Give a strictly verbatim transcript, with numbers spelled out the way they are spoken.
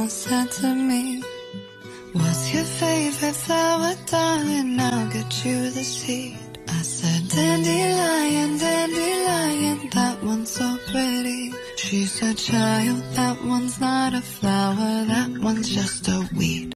grandma said to me, what's your favorite flower, darling? I'll get you the seed. I said, dandelion, dandelion, that one's so pretty. She said, child, that one's not a flower, that one's just a weed.